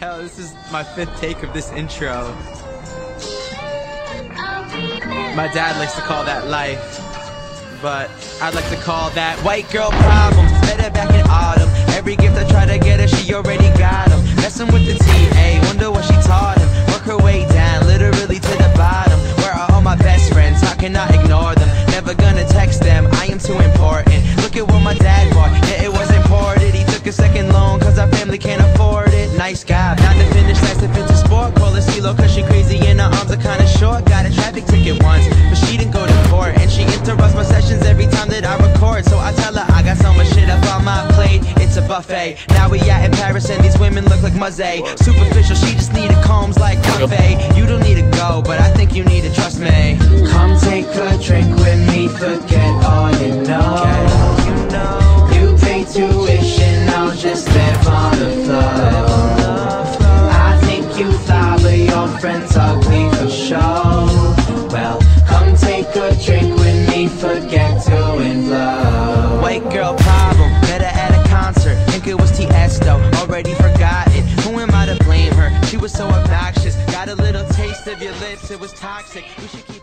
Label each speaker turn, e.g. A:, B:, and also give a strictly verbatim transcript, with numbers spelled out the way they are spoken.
A: hell, this is my fifth take of this intro. My dad likes to call that life, but I'd like to call that white girl problems. Met her back in autumn. Every gift I try to get her, she already got them. Messing with the T A, wonder what she taught him. Work her way down, literally to the bottom. Where are all my best friends? How can I ignore them? Never gonna text them, I am too important. Look at what my dad bought, yeah, it was imported. He took a second loan, cause our family can't afford it. Nice guy, not to finish, last to finish sport. Call her CeeLo, cause she crazy and her arms are kinda short. Got a traffic ticket once, but she didn't go to court. And she interrupts my sessions every time that I record. So I tell her I got so much shit up on my plate, it's a buffet. Now we out in Paris and these women look like Muzzy. Superficial, she just needed combs like buffet. You don't need to go, but I think you need to trust me.
B: Come take a drink with me, forget all you know.
A: You know,
B: You pay tuition, I'll just live on the flow. I think you fly, but your friends ugly for show. Well, come take a drink with me, forget to inflow.
A: white girl problem, met her at a concert. Think it was T S though, already forgotten. Who am I to blame her? She was so obnoxious. Got a little taste of your lips, it was toxic. We should keep